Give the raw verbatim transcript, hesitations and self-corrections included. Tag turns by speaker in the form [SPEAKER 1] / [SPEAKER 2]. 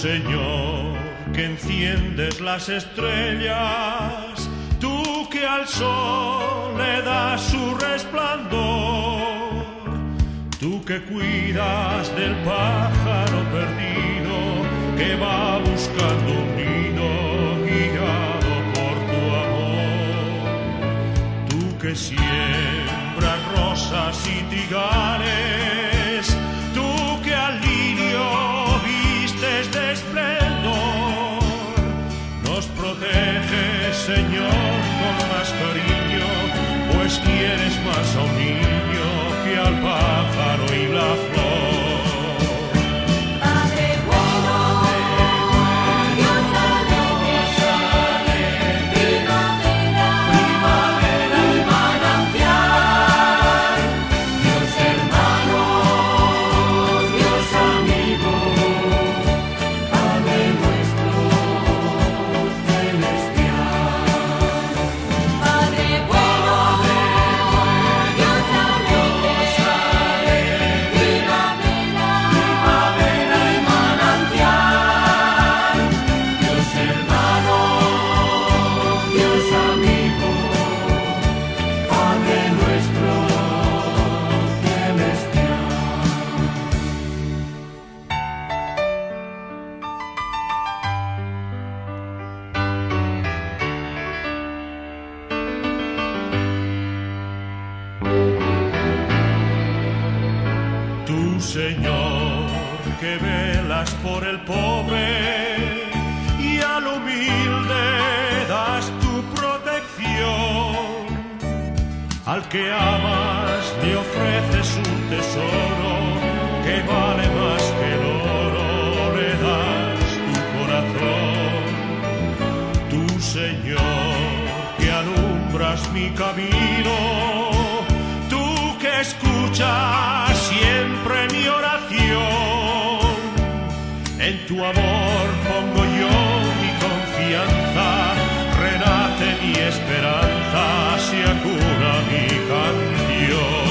[SPEAKER 1] Señor, que enciendes las estrellas, tú que al sol le das su resplandor, tú que cuidas del pájaro perdido que va buscando un nido guiado por tu amor, tú que siembras rosas y trigales, tú que al lirio vistes de esplendor, nos proteges, Señor, con más cariño, pues quieres más a un niño que al pájaro y la flor. Tú, Señor, que velas por el pobre y al humilde das tu protección, al que amas le ofreces un tesoro que vale más que el oro, le das tu corazón. Tú, Señor, que alumbras mi camino, tú que escuchas siempre mi oración, en tu amor pongo yo mi confianza, renace mi esperanza, se acuna mi canción.